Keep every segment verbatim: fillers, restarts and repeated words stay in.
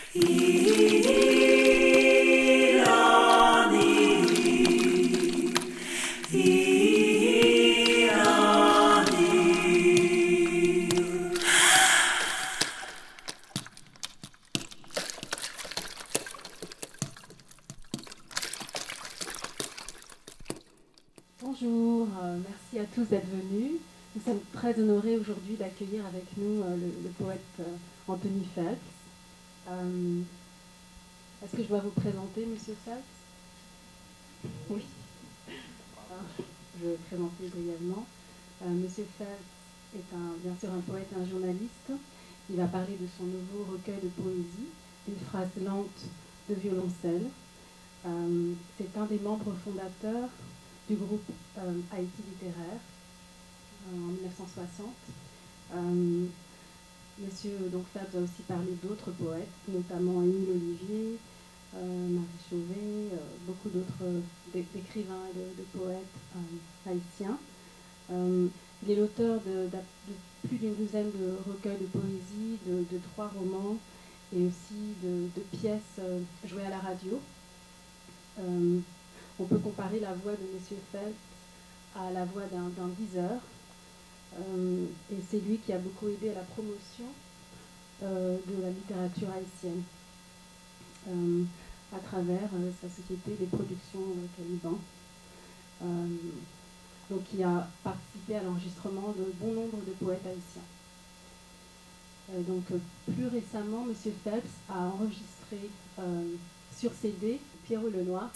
Bonjour, euh, merci à tous d'être venus. Nous sommes très honorés aujourd'hui d'accueillir avec nous euh, le, le poète euh, Anthony Phelps. Euh, Est-ce que je dois vous présenter, Monsieur Phelps? Oui. Alors, je vais vous présenter brièvement. Euh, Monsieur Phelps est un, bien sûr un poète et un journaliste. Il va parler de son nouveau recueil de poésie, Une phrase lente de violoncelle. Euh, C'est un des membres fondateurs du groupe euh, Haïti littéraire euh, en mille neuf cent soixante. Euh, Monsieur donc, Phelps a aussi parlé d'autres poètes, notamment Émile Olivier, euh, Marie Chauvet, euh, beaucoup d'autres écrivains et de, de poètes euh, haïtiens. Euh, il est l'auteur de, de, de plus d'une douzaine de recueils de poésie, de, de trois romans et aussi de, de pièces euh, jouées à la radio. Euh, on peut comparer la voix de Monsieur Phelps à la voix d'un diseur. Euh, et c'est lui qui a beaucoup aidé à la promotion euh, de la littérature haïtienne euh, à travers euh, sa société des productions euh, Caliban. Euh, donc il a participé à l'enregistrement de bon nombre de poètes haïtiens. Euh, donc euh, plus récemment, M. Phelps a enregistré euh, sur C D Pierrot Lenoir.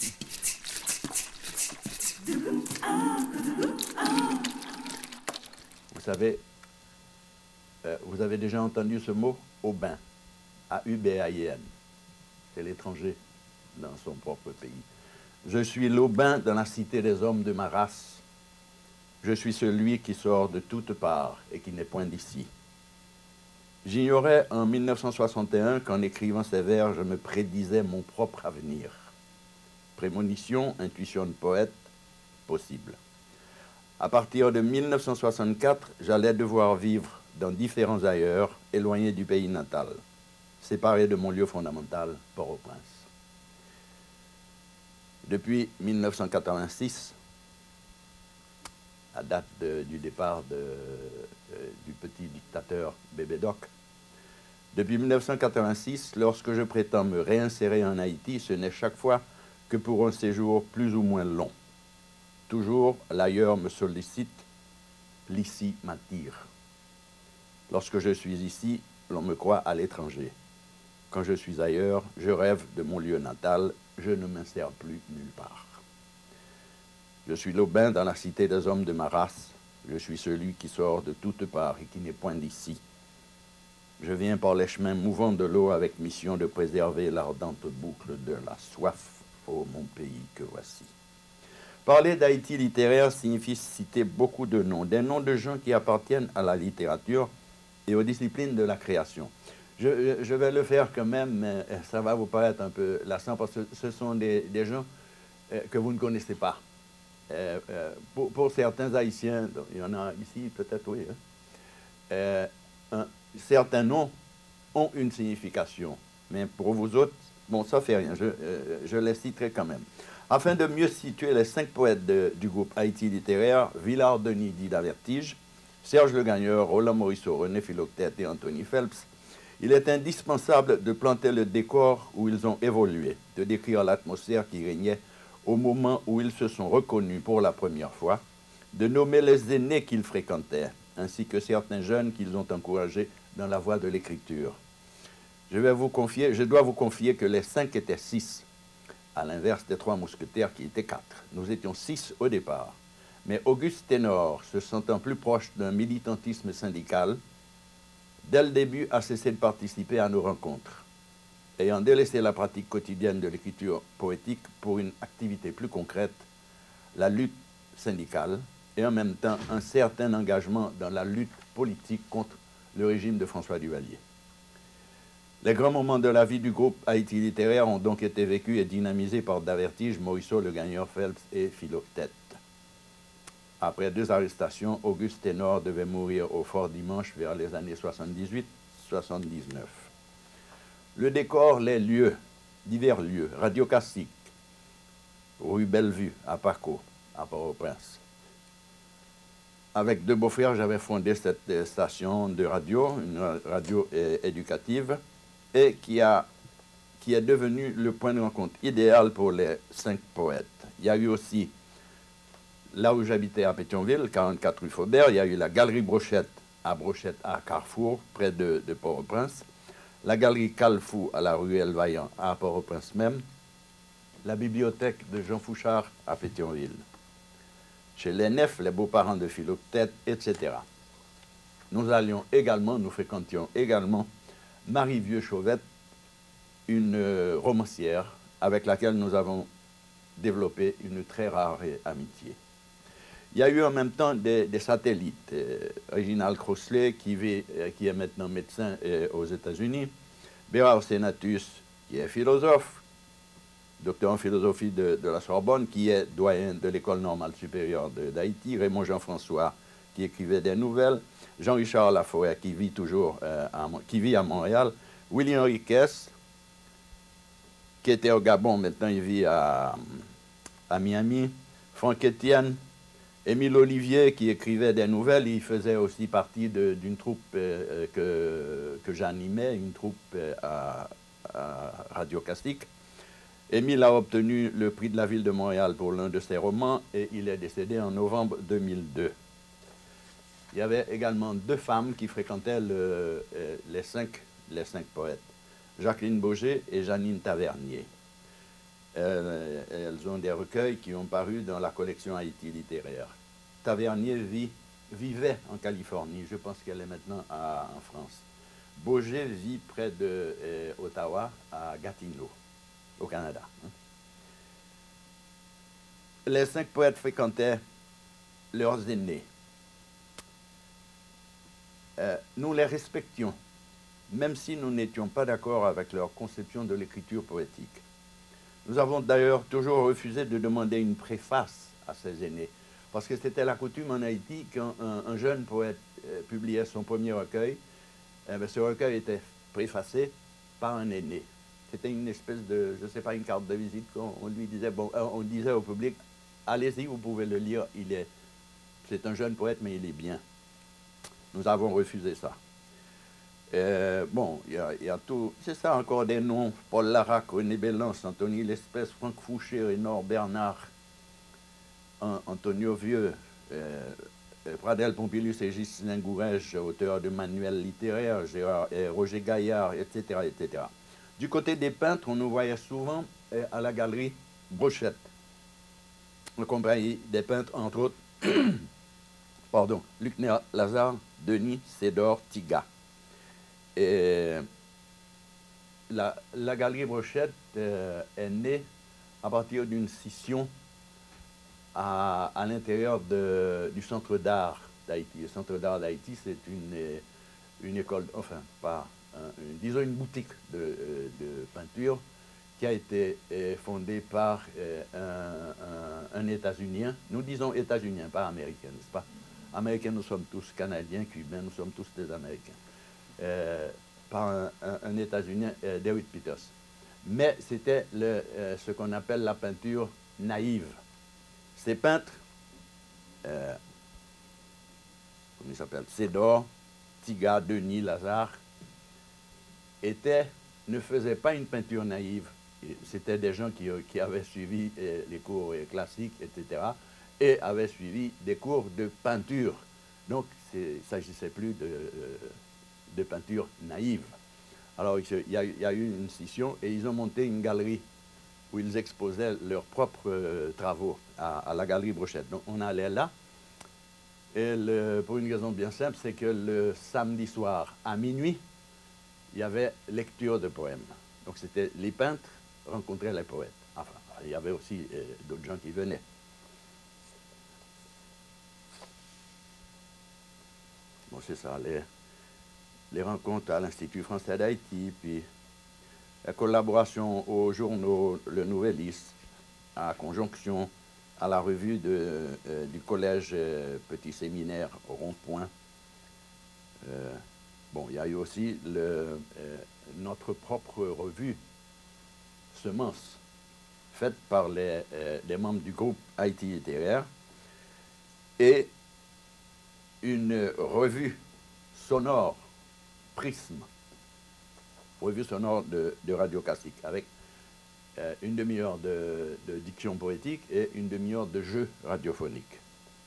Vous savez, euh, vous avez déjà entendu ce mot, Aubin, A U B A I N. C'est l'étranger dans son propre pays. Je suis l'Aubin dans la cité des hommes de ma race. Je suis celui qui sort de toutes parts et qui n'est point d'ici. J'ignorais en mille neuf cent soixante et un qu'en écrivant ces vers, je me prédisais mon propre avenir. Prémonition, intuition de poète, possible. À partir de mille neuf cent soixante-quatre, j'allais devoir vivre dans différents ailleurs, éloignés du pays natal, séparé de mon lieu fondamental, Port-au-Prince. Depuis mille neuf cent quatre-vingt-six, à date de, du départ de, euh, du petit dictateur Bébé Doc, depuis mille neuf cent quatre-vingt-six, lorsque je prétends me réinsérer en Haïti, ce n'est chaque fois que pour un séjour plus ou moins long. Toujours, l'ailleurs me sollicite, l'ici m'attire. Lorsque je suis ici, l'on me croit à l'étranger. Quand je suis ailleurs, je rêve de mon lieu natal, je ne m'insère plus nulle part. Je suis l'Aubin dans la cité des hommes de ma race, je suis celui qui sort de toutes parts et qui n'est point d'ici. Je viens par les chemins mouvants de l'eau avec mission de préserver l'ardente boucle de la soif, ô mon pays que voici. Parler d'Haïti littéraire signifie citer beaucoup de noms, des noms de gens qui appartiennent à la littérature et aux disciplines de la création. Je, je vais le faire quand même, mais ça va vous paraître un peu lassant parce que ce sont des, des gens euh, que vous ne connaissez pas. Euh, euh, pour, pour certains Haïtiens, il y en a ici peut-être, oui, hein, euh, un, certains noms ont une signification, mais pour vous autres, bon, ça fait rien, je, euh, je les citerai quand même. Afin de mieux situer les cinq poètes de, du groupe Haïti littéraire, Villard-Denis dit d'Avertige, Serge Le Gagneur, Roland Morisseau, René Philoctète et Anthony Phelps, il est indispensable de planter le décor où ils ont évolué, de décrire l'atmosphère qui régnait au moment où ils se sont reconnus pour la première fois, de nommer les aînés qu'ils fréquentaient, ainsi que certains jeunes qu'ils ont encouragés dans la voie de l'écriture. Je vais vous confier, je dois vous confier que les cinq étaient six, à l'inverse des trois mousquetaires qui étaient quatre. Nous étions six au départ. Mais Auguste Ténor, se sentant plus proche d'un militantisme syndical, dès le début a cessé de participer à nos rencontres, ayant délaissé la pratique quotidienne de l'écriture poétique pour une activité plus concrète, la lutte syndicale, et en même temps un certain engagement dans la lutte politique contre le régime de François Duvalier. Les grands moments de la vie du groupe Haïti littéraire ont donc été vécus et dynamisés par D'Avertige, Morisseau, Le Gagneur, Phelps et Philoctète. Après deux arrestations, Auguste Ténor devait mourir au Fort Dimanche vers les années soixante-dix-huit soixante-dix-neuf. Le décor, les lieux, divers lieux, Radio Classique, rue Bellevue, à Paco, à Port-au-Prince. Avec deux beaux-frères, j'avais fondé cette station de radio, une radio éducative, et qui, a, qui est devenue le point de rencontre idéal pour les cinq poètes. Il y a eu aussi, là où j'habitais à Pétionville, quarante-quatre rue Faubert, il y a eu la Galerie Brochette, à Brochette, à Carrefour, près de, de Port-au-Prince, la Galerie Calfou, à la rue Elvaillant, à Port-au-Prince même, la bibliothèque de Jean Fouchard, à Pétionville, chez les Nefs, les beaux-parents de Philoctète, et cetera. Nous allions également, nous fréquentions également Marie Vieux-Chauvette, une euh, romancière avec laquelle nous avons développé une très rare amitié. Il y a eu en même temps des, des satellites. Euh, Réginald Crossley, qui, vit, euh, qui est maintenant médecin euh, aux États-Unis, Bérard Senatus, qui est philosophe, docteur en philosophie de, de la Sorbonne, qui est doyen de l'École normale supérieure d'Haïti, Raymond Jean-François, qui écrivait des nouvelles, Jean-Richard Laforêt, qui vit toujours euh, à, qui vit à Montréal, Willy Henriquez, qui était au Gabon, maintenant il vit à, à Miami, Franck Etienne, Émile Olivier, qui écrivait des nouvelles, il faisait aussi partie d'une troupe euh, que, que j'animais, une troupe euh, à, à Radio Classique. Émile a obtenu le prix de la ville de Montréal pour l'un de ses romans et il est décédé en novembre deux mille deux. Il y avait également deux femmes qui fréquentaient le, euh, les, cinq, les cinq poètes, Jacqueline Boger et Janine Tavernier. Euh, elles ont des recueils qui ont paru dans la collection Haïti littéraire. Tavernier vit, vivait en Californie, je pense qu'elle est maintenant à, en France. Boger vit près de euh, Ottawa, à Gatineau, au Canada. Les cinq poètes fréquentaient leurs aînés. Euh, nous les respections, même si nous n'étions pas d'accord avec leur conception de l'écriture poétique. Nous avons d'ailleurs toujours refusé de demander une préface à ces aînés, parce que c'était la coutume en Haïti quand un, un jeune poète euh, publiait son premier recueil, eh bien, ce recueil était préfacé par un aîné. C'était une espèce de, je ne sais pas, une carte de visite. On, on lui disait, bon, on disait au public, allez-y, vous pouvez le lire, il est, c'est un jeune poète, mais il est bien. Nous avons refusé ça. Euh, bon, il y, y a tout, c'est ça encore des noms, Paul Larac, René Bélance, Anthony Lespès, Franck Fouché, Rénor Bernard, An Antonio Vieux, euh, Pradel Pompilus et Ghislain Gourège, auteur de manuels littéraires, Gérard, euh, Roger Gaillard, et cetera, et cetera. Du côté des peintres, on nous voyait souvent euh, à la galerie Brochette, en compagnie des peintres, entre autres, pardon, Luc Lazare, Denis, Sédor, Tiga. Et la, la galerie Brochette euh, est née à partir d'une scission à, à l'intérieur du Centre d'art d'Haïti. Le Centre d'art d'Haïti, c'est une, une école, enfin, pas, un, une, disons une boutique de, de peinture qui a été euh, fondée par euh, un, un, un États-Unien. Nous disons États-Uniens, pas Américains, n'est-ce pas? Américains, nous sommes tous Canadiens, Cubains, nous sommes tous des Américains. Euh, par un, un, un États-Unien, euh, David Peters. Mais c'était euh, ce qu'on appelle la peinture naïve. Ces peintres, euh, comment ils s'appellent, Sédor, Tiga, Denis, Lazare, étaient, ne faisaient pas une peinture naïve. C'était des gens qui, qui avaient suivi euh, les cours euh, classiques, et cetera, et avaient suivi des cours de peinture. Donc, il ne s'agissait plus de, euh, de peinture naïve. Alors, il y, a, il y a eu une scission et ils ont monté une galerie où ils exposaient leurs propres euh, travaux à, à la galerie Brochette. Donc, on allait là. Et le, pour une raison bien simple, c'est que le samedi soir, à minuit, il y avait lecture de poèmes. Donc, c'était les peintres rencontraient les poètes. Enfin, il y avait aussi euh, d'autres gens qui venaient. Bon, c'est ça, les, les rencontres à l'Institut français d'Haïti, puis la collaboration aux journaux Le Nouvelliste, à Conjonction, à la revue de, euh, du collège euh, Petit Séminaire Rond-Point. Euh, Bon, il y a eu aussi le, euh, notre propre revue, Semences, faite par les, euh, les membres du groupe Haïti littéraire, et une revue sonore, Prisme, revue sonore de, de radio classique, avec euh, une demi-heure de, de diction poétique et une demi-heure de jeu radiophonique.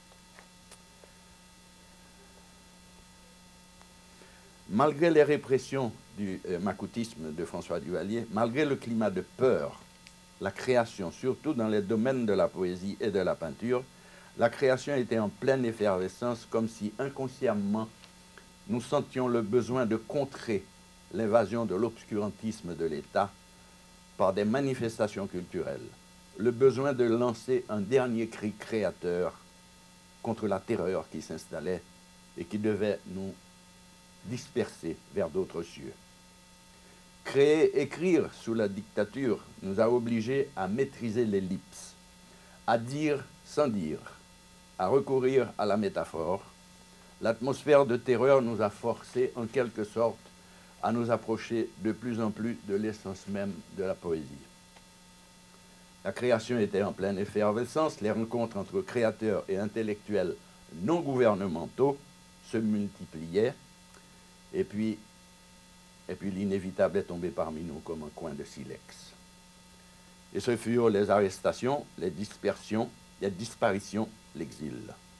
Malgré les répressions du euh, macoutisme de François Duvalier, malgré le climat de peur, la création, surtout dans les domaines de la poésie et de la peinture, la création était en pleine effervescence, comme si inconsciemment nous sentions le besoin de contrer l'invasion de l'obscurantisme de l'État par des manifestations culturelles, le besoin de lancer un dernier cri créateur contre la terreur qui s'installait et qui devait nous disperser vers d'autres cieux. Créer, écrire sous la dictature nous a obligés à maîtriser l'ellipse, à dire sans dire, à recourir à la métaphore. L'atmosphère de terreur nous a forcés, en quelque sorte, à nous approcher de plus en plus de l'essence même de la poésie. La création était en pleine effervescence, les rencontres entre créateurs et intellectuels non gouvernementaux se multipliaient, et puis, et puis l'inévitable est tombé parmi nous comme un coin de silex. Et ce furent les arrestations, les dispersions, les disparitions, l'exil.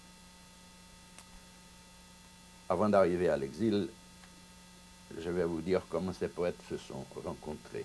Avant d'arriver à l'exil, je vais vous dire comment ces poètes se sont rencontrés.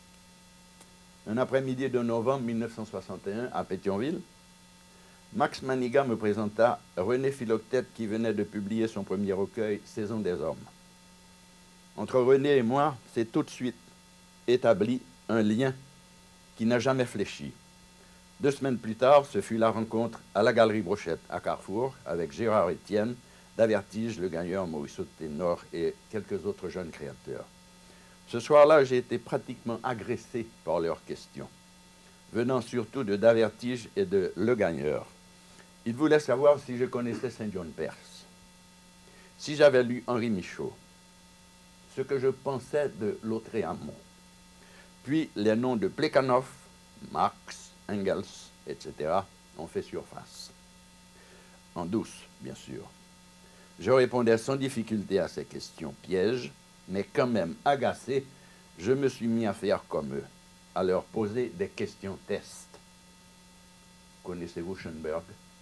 Un après-midi de novembre mille neuf cent soixante et un, à Pétionville, Max Maniga me présenta René Philoctète qui venait de publier son premier recueil, Saison des hommes. Entre René et moi, c'est tout de suite établi un lien qui n'a jamais fléchi. Deux semaines plus tard, ce fut la rencontre à la Galerie Brochette, à Carrefour, avec Gérard Étienne, d'Avertige, Le Gagneur, Mauriceau Ténor et quelques autres jeunes créateurs. Ce soir-là, j'ai été pratiquement agressé par leurs questions, venant surtout de d'Avertige et de Le Gagneur. Ils voulaient savoir si je connaissais Saint-John Perse, si j'avais lu Henri Michaud, ce que je pensais de Lautréamont. Puis les noms de Plekhanov, Marx, Engels, et cetera ont fait surface. En douce, bien sûr. Je répondais sans difficulté à ces questions pièges, mais quand même agacé, je me suis mis à faire comme eux, à leur poser des questions test. Connaissez-vous Schoenberg?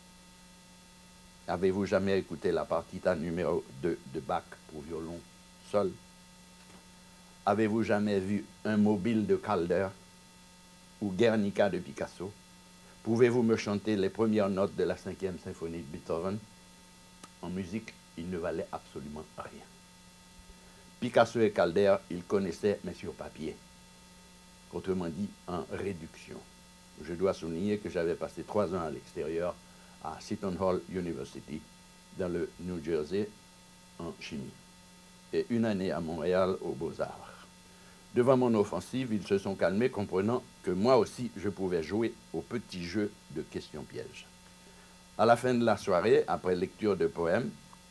Avez-vous jamais écouté la partita numéro deux de Bach pour violon seul? Avez-vous jamais vu un mobile de Calder ou Guernica de Picasso? Pouvez-vous me chanter les premières notes de la cinquième symphonie de Beethoven? En musique, il ne valait absolument rien. Picasso et Calder, ils connaissaient, mais sur papier. Autrement dit, en réduction. Je dois souligner que j'avais passé trois ans à l'extérieur, à Seton Hall University, dans le New Jersey, en chimie, et une année à Montréal aux Beaux-Arts. Devant mon offensive, ils se sont calmés, comprenant que moi aussi, je pouvais jouer au petit jeu de questions-pièges. À la fin de la soirée, après lecture de poèmes,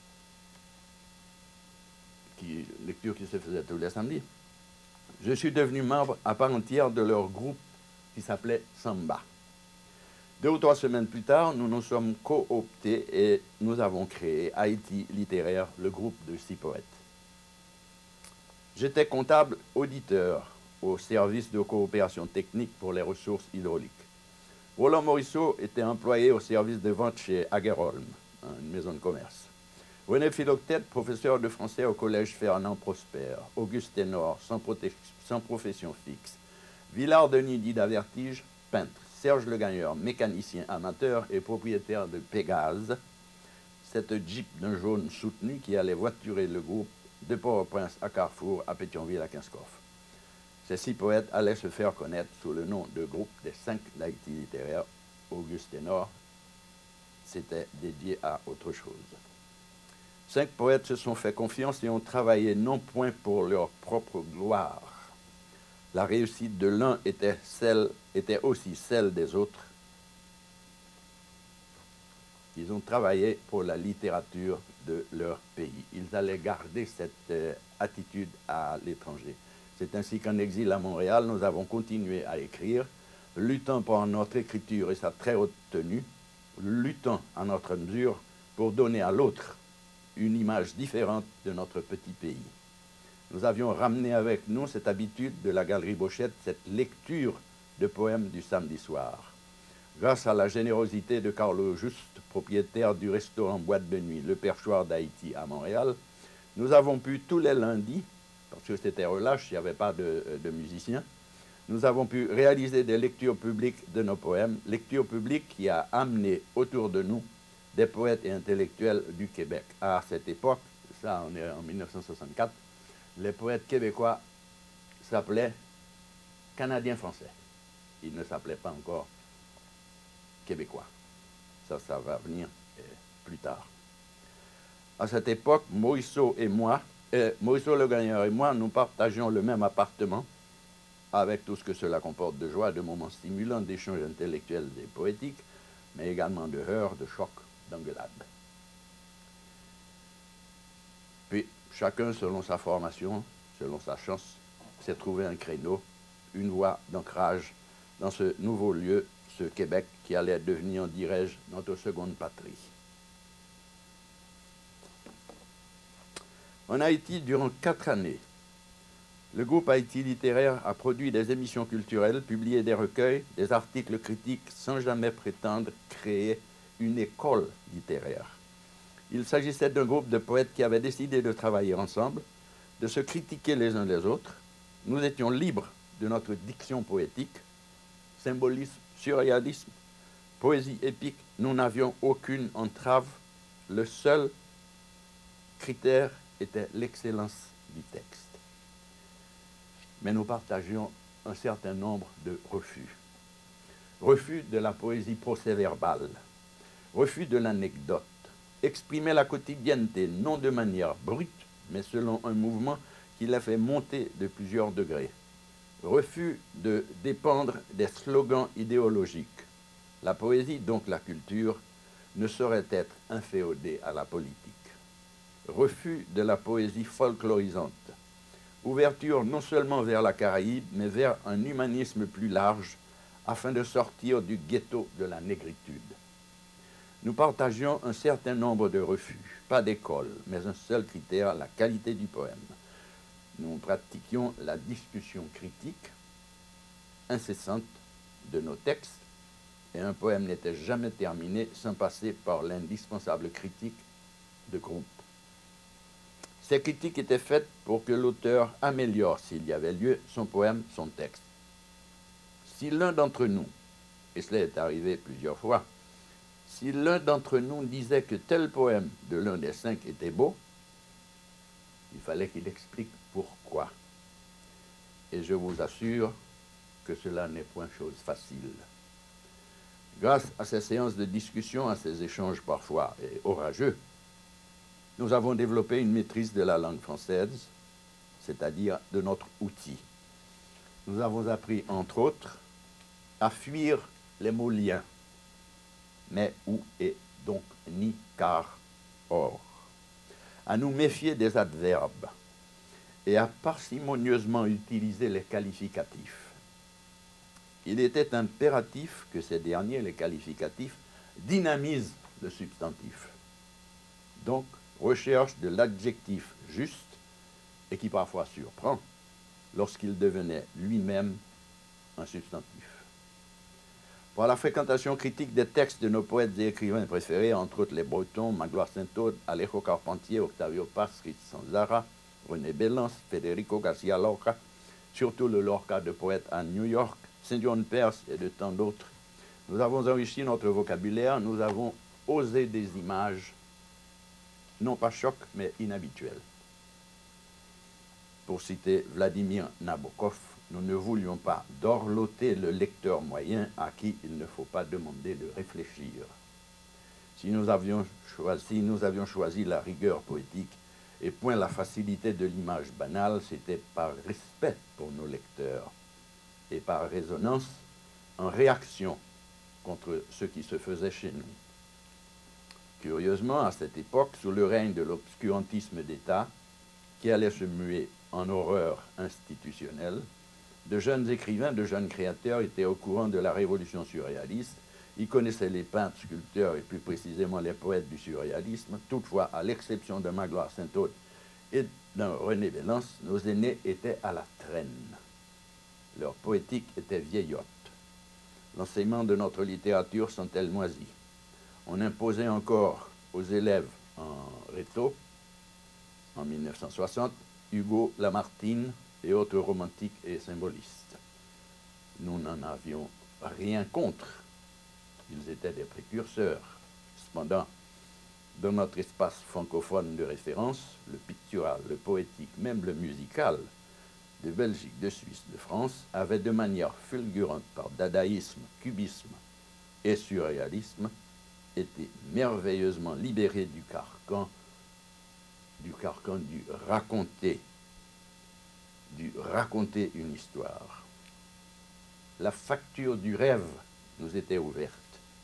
qui, lecture qui se faisait tous les samedis, je suis devenu membre à part entière de leur groupe qui s'appelait Samba. Deux ou trois semaines plus tard, nous nous sommes cooptés et nous avons créé Haïti littéraire, le groupe de six poètes. J'étais comptable auditeur au service de coopération technique pour les ressources hydrauliques. Roland Morisseau était employé au service de vente chez Aguerholm, une maison de commerce. René Philoctète, professeur de français au collège Fernand Prosper. Auguste Ténor, sans, sans profession fixe. Villard Denis dit d'Avertige, peintre. Serge Le Gagneur, mécanicien amateur et propriétaire de Pégase, cette Jeep d'un jaune soutenu qui allait voiturer le groupe de Port-au-Prince à Carrefour, à Pétionville, à Kinscoff. Ces six poètes allaient se faire connaître sous le nom de groupe des cinq d'Haïti littéraire. Auguste Ténor, c'était dédié à autre chose. Cinq poètes se sont fait confiance et ont travaillé non point pour leur propre gloire. La réussite de l'un était, celle, était aussi celle des autres. Ils ont travaillé pour la littérature de leur pays. Ils allaient garder cette euh, attitude à l'étranger. C'est ainsi qu'en exil à Montréal, nous avons continué à écrire, luttant pour notre écriture et sa très haute tenue, luttant à notre mesure pour donner à l'autre une image différente de notre petit pays. Nous avions ramené avec nous cette habitude de la Galerie Bochette, cette lecture de poèmes du samedi soir. Grâce à la générosité de Carlo Juste, propriétaire du restaurant Boîte de Nuit, le Perchoir d'Haïti à Montréal, nous avons pu tous les lundis, parce que c'était relâche, il n'y avait pas de, de musiciens, nous avons pu réaliser des lectures publiques de nos poèmes, lectures publiques qui a amené autour de nous des poètes et intellectuels du Québec. À cette époque, ça on est en mille neuf cent soixante-quatre, les poètes québécois s'appelaient Canadiens français. Ils ne s'appelaient pas encore québécois. Ça, ça va venir euh, plus tard. À cette époque, Moïseau et moi, euh, Moïseau Le Gagneur et moi, nous partagions le même appartement, avec tout ce que cela comporte de joie, de moments stimulants, d'échanges intellectuels et poétiques, mais également de heurts, de chocs, d'engueulades. Puis, chacun, selon sa formation, selon sa chance, s'est trouvé un créneau, une voie d'ancrage dans ce nouveau lieu, ce Québec qui allait devenir, dirais-je, notre seconde patrie. En Haïti, durant quatre années, le groupe Haïti littéraire a produit des émissions culturelles, publié des recueils, des articles critiques, sans jamais prétendre créer une école littéraire. Il s'agissait d'un groupe de poètes qui avaient décidé de travailler ensemble, de se critiquer les uns les autres. Nous étions libres de notre diction poétique, symbolisme, surréalisme, poésie épique. Nous n'avions aucune entrave. Le seul critère était l'excellence du texte. Mais nous partagions un certain nombre de refus. Refus de la poésie procès-verbale, refus de l'anecdote, exprimer la quotidienneté non de manière brute, mais selon un mouvement qui l'a fait monter de plusieurs degrés. Refus de dépendre des slogans idéologiques. La poésie, donc la culture, ne saurait être inféodée à la politique. Refus de la poésie folklorisante. Ouverture non seulement vers la Caraïbe, mais vers un humanisme plus large, afin de sortir du ghetto de la négritude. Nous partagions un certain nombre de refus, pas d'école, mais un seul critère, la qualité du poème. Nous pratiquions la discussion critique incessante de nos textes, et un poème n'était jamais terminé sans passer par l'indispensable critique de groupe. Ces critiques étaient faites pour que l'auteur améliore, s'il y avait lieu, son poème, son texte. Si l'un d'entre nous, et cela est arrivé plusieurs fois, si l'un d'entre nous disait que tel poème de l'un des cinq était beau, il fallait qu'il explique pourquoi. Et je vous assure que cela n'est point chose facile. Grâce à ces séances de discussion, à ces échanges parfois orageux, nous avons développé une maîtrise de la langue française, c'est-à-dire de notre outil. Nous avons appris, entre autres, à fuir les mots liens. Mais, où, et, donc, ni, car, or. À nous méfier des adverbes et à parcimonieusement utiliser les qualificatifs. Il était impératif que ces derniers, les qualificatifs, dynamisent le substantif. Donc, recherche de l'adjectif juste et qui parfois surprend lorsqu'il devenait lui-même un substantif. Pour la fréquentation critique des textes de nos poètes et écrivains préférés, entre autres les Bretons, Magloire Saint-Aude, Alejo Carpentier, Octavio Paz, Fritz Sanzara, René Bélance, Federico Garcia Lorca, surtout le Lorca de poète à New York, Saint John Perse et de tant d'autres, nous avons enrichi notre vocabulaire, nous avons osé des images, non pas choc, mais inhabituelles. Pour citer Vladimir Nabokov, nous ne voulions pas dorloter le lecteur moyen à qui il ne faut pas demander de réfléchir. Si nous avions choisi, si nous avions choisi la rigueur poétique et point la facilité de l'image banale, c'était par respect pour nos lecteurs et par résonance, en réaction contre ce qui se faisait chez nous. Curieusement, à cette époque, sous le règne de l'obscurantisme d'État, qui allait se muer en horreur institutionnelle, de jeunes écrivains, de jeunes créateurs étaient au courant de la révolution surréaliste. Ils connaissaient les peintres, sculpteurs et plus précisément les poètes du surréalisme. Toutefois, à l'exception de Magloire Saint-Aude et d'un René Belance, nos aînés étaient à la traîne. Leur poétique était vieillotte. L'enseignement de notre littérature sentait le moisi. On imposait encore aux élèves en réto, en mille neuf cent soixante, Hugo, Lamartine et autres romantiques et symbolistes. Nous n'en avions rien contre. Ils étaient des précurseurs. Cependant, dans notre espace francophone de référence, le pictural, le poétique, même le musical, de Belgique, de Suisse, de France, avait de manière fulgurante par dadaïsme, cubisme et surréalisme, été merveilleusement libéré du carcan, du carcan du raconter, du raconter une histoire. La facture du rêve nous était ouverte.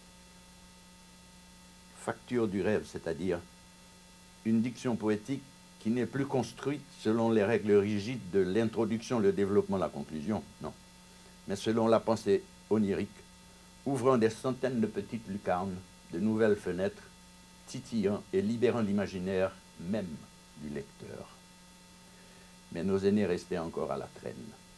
Facture du rêve, c'est-à-dire une diction poétique qui n'est plus construite selon les règles rigides de l'introduction, le développement, la conclusion, non, mais selon la pensée onirique, ouvrant des centaines de petites lucarnes, de nouvelles fenêtres, titillant et libérant l'imaginaire même du lecteur. Mais nos aînés restaient encore à la traîne,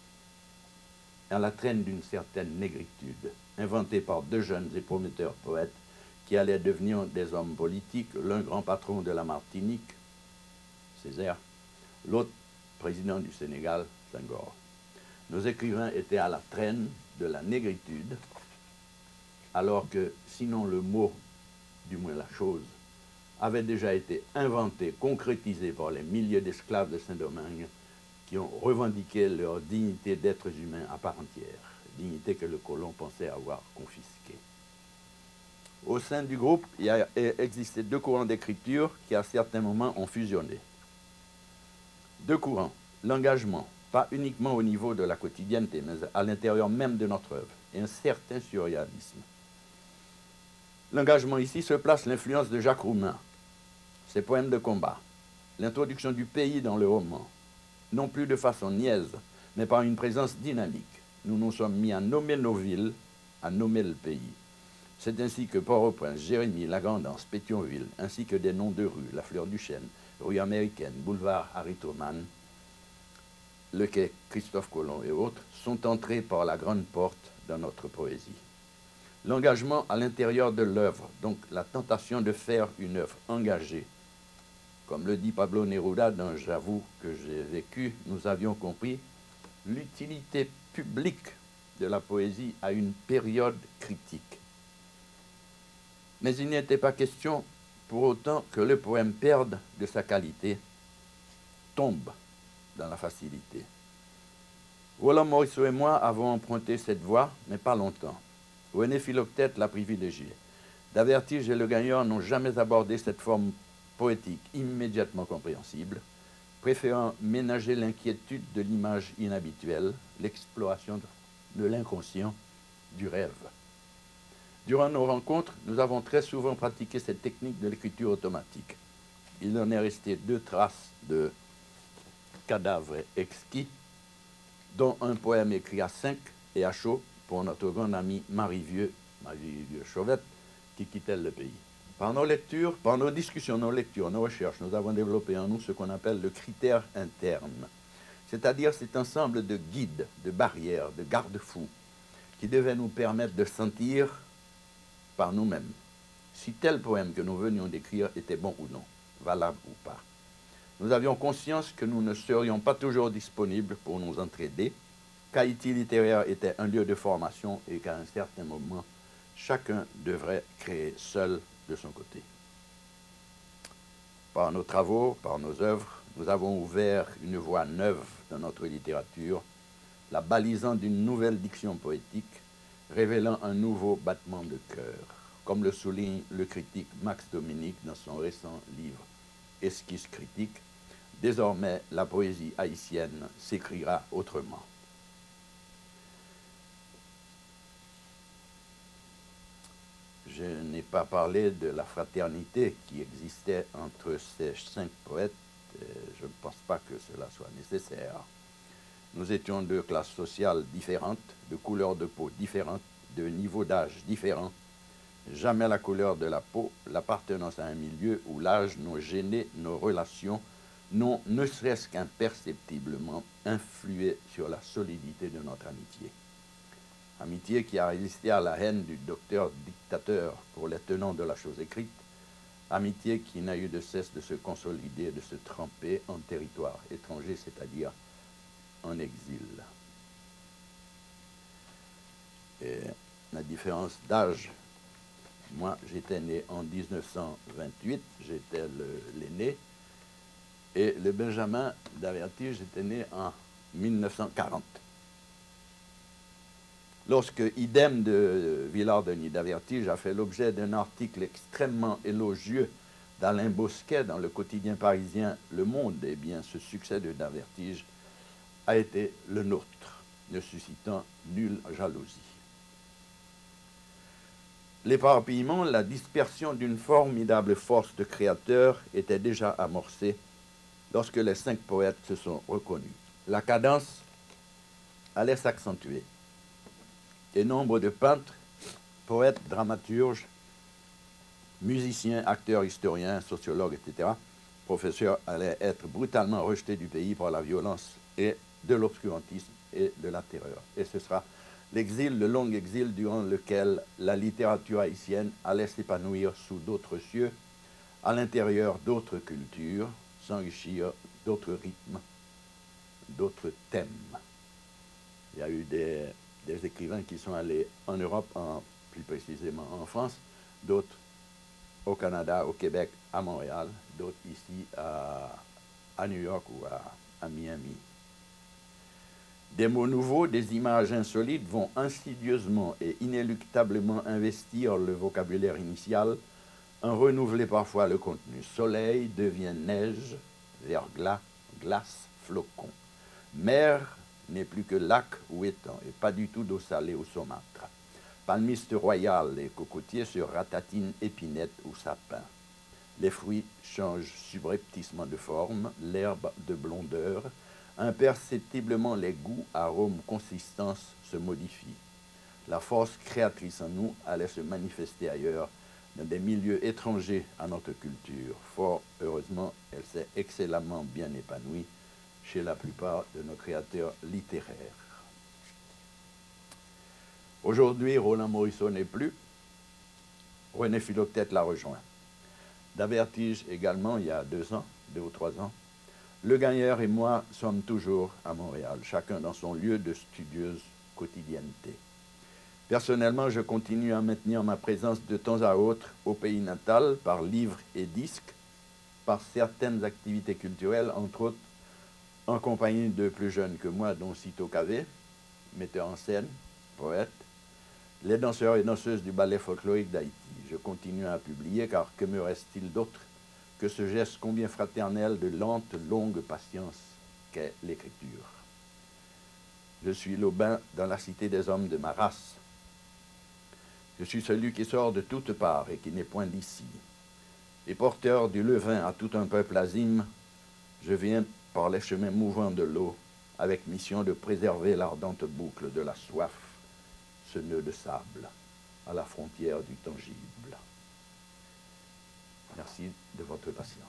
à la traîne d'une certaine négritude, inventée par deux jeunes et prometteurs poètes qui allaient devenir des hommes politiques, l'un grand patron de la Martinique, Césaire, l'autre président du Sénégal, Senghor. Nos écrivains étaient à la traîne de la négritude, alors que, sinon le mot, du moins la chose, avait déjà été inventé, concrétisé par les milliers d'esclaves de Saint-Domingue qui ont revendiqué leur dignité d'êtres humains à part entière, dignité que le colon pensait avoir confisquée. Au sein du groupe, il y a existé deux courants d'écriture qui, à certains moments, ont fusionné. Deux courants, l'engagement, pas uniquement au niveau de la quotidienneté, mais à l'intérieur même de notre œuvre, et un certain surréalisme. L'engagement ici se place l'influence de Jacques Roumain, ses poèmes de combat, l'introduction du pays dans le roman, non plus de façon niaise, mais par une présence dynamique. Nous nous sommes mis à nommer nos villes, à nommer le pays. C'est ainsi que Port-au-Prince, Jérémy, La Grand'Anse, Pétionville, ainsi que des noms de rues, la Fleur du Chêne, rue américaine, boulevard Harry Truman, le quai Christophe Colomb et autres, sont entrés par la grande porte dans notre poésie. L'engagement à l'intérieur de l'œuvre, donc la tentation de faire une œuvre engagée. Comme le dit Pablo Neruda dans J'avoue que j'ai vécu, nous avions compris l'utilité publique de la poésie à une période critique. Mais il n'était pas question pour autant que le poème perde de sa qualité, tombe dans la facilité. Roland Morisseau et moi avons emprunté cette voie, mais pas longtemps. René Philoctète l'a privilégié. D'Avertige et Le Gagneur n'ont jamais abordé cette forme poétique immédiatement compréhensible, préférant ménager l'inquiétude de l'image inhabituelle, l'exploration de l'inconscient, du rêve. Durant nos rencontres, nous avons très souvent pratiqué cette technique de l'écriture automatique. Il en est resté deux traces de cadavres exquis, dont un poème écrit à cinq et à chaud pour notre grande amie Marie Vieux, Marie Vieux Chauvette, qui quittait le pays. Par nos lectures, par nos discussions, nos lectures, nos recherches, nous avons développé en nous ce qu'on appelle le critère interne, c'est-à-dire cet ensemble de guides, de barrières, de garde-fous, qui devaient nous permettre de sentir par nous-mêmes si tel poème que nous venions d'écrire était bon ou non, valable ou pas. Nous avions conscience que nous ne serions pas toujours disponibles pour nous entraider, qu'Haïti littéraire était un lieu de formation et qu'à un certain moment, chacun devrait créer seul de son côté. Par nos travaux, par nos œuvres, nous avons ouvert une voie neuve dans notre littérature, la balisant d'une nouvelle diction poétique, révélant un nouveau battement de cœur, comme le souligne le critique Max Dominique dans son récent livre « Esquisse critique ». Désormais, la poésie haïtienne s'écrira autrement. je n'ai pas parlé de la fraternité qui existait entre ces cinq poètes. Je ne pense pas que cela soit nécessaire. Nous étions de classes sociales différentes, de couleurs de peau différentes, de niveaux d'âge différents. Jamais la couleur de la peau, l'appartenance à un milieu ou l'âge n'ont gêné nos relations, n'ont ne serait-ce qu'imperceptiblement influé sur la solidité de notre amitié. Amitié qui a résisté à la haine du docteur dictateur pour les tenants de la chose écrite, amitié qui n'a eu de cesse de se consolider, de se tremper en territoire étranger, c'est-à-dire en exil. Et la différence d'âge, moi j'étais né en mille neuf cent vingt-huit, j'étais l'aîné, et le Benjamin d'Avertige était né en mille neuf cent quarante. Lorsque Idem de Villard-Denis d'Avertige a fait l'objet d'un article extrêmement élogieux d'Alain Bosquet dans le quotidien parisien Le Monde, eh bien ce succès de d'Avertige a été le nôtre, ne suscitant nulle jalousie. L'éparpillement, la dispersion d'une formidable force de créateurs était déjà amorcée lorsque les cinq poètes se sont reconnus. La cadence allait s'accentuer. Et nombre de peintres, poètes, dramaturges, musiciens, acteurs, historiens, sociologues, et cetera, professeurs allaient être brutalement rejetés du pays par la violence et de l'obscurantisme et de la terreur. Et ce sera l'exil, le long exil durant lequel la littérature haïtienne allait s'épanouir sous d'autres cieux, à l'intérieur d'autres cultures, s'enrichir d'autres rythmes, d'autres thèmes. Il y a eu des, des écrivains qui sont allés en Europe, en, plus précisément en France, d'autres au Canada, au Québec, à Montréal, d'autres ici à, à New York ou à, à Miami. Des mots nouveaux, des images insolites vont insidieusement et inéluctablement investir le vocabulaire initial, en renouveler parfois le contenu. Soleil devient neige, verglas, glace, flocon. Mer n'est plus que lac ou étang, et pas du tout d'eau salée ou saumâtre. Palmiste royal et cocotier se ratatinent épinettes ou sapins. Les fruits changent subrepticement de forme, l'herbe de blondeur, imperceptiblement les goûts, arômes, consistances se modifient. La force créatrice en nous allait se manifester ailleurs, dans des milieux étrangers à notre culture. Fort heureusement, elle s'est excellemment bien épanouie chez la plupart de nos créateurs littéraires. Aujourd'hui, Roland Morisseau n'est plus. René Philoctète l'a rejoint. D'Avertige également, il y a deux ans, deux ou trois ans. Le Gagneur et moi sommes toujours à Montréal, chacun dans son lieu de studieuse quotidienneté. Personnellement, je continue à maintenir ma présence de temps à autre au pays natal par livres et disques, par certaines activités culturelles, entre autres en compagnie de plus jeunes que moi, dont Cito Cavé, metteur en scène, poète, les danseurs et danseuses du ballet folklorique d'Haïti. Je continue à publier, car que me reste-t-il d'autre que ce geste combien fraternel de lente, longue patience qu'est l'écriture. Je suis l'Aubin dans la cité des hommes de ma race. Je suis celui qui sort de toutes parts et qui n'est point d'ici. Et porteur du levain à tout un peuple azime, je viens par les chemins mouvants de l'eau, avec mission de préserver l'ardente boucle de la soif, ce nœud de sable, à la frontière du tangible. Merci de votre patience.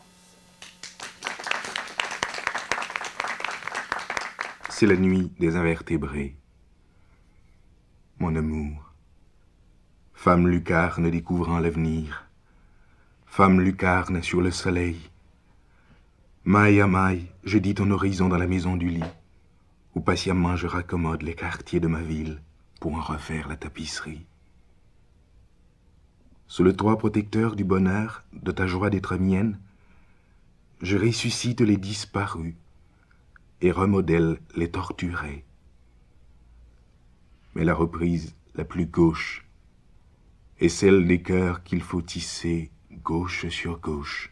C'est la nuit des invertébrés. Mon amour, femme lucarne découvrant l'avenir, femme lucarne sur le soleil, maille à maille, je dis ton horizon dans la maison du lit, où patiemment je raccommode les quartiers de ma ville pour en refaire la tapisserie. Sous le toit protecteur du bonheur, de ta joie d'être mienne, je ressuscite les disparus et remodèle les torturés. Mais la reprise la plus gauche est celle des cœurs qu'il faut tisser gauche sur gauche.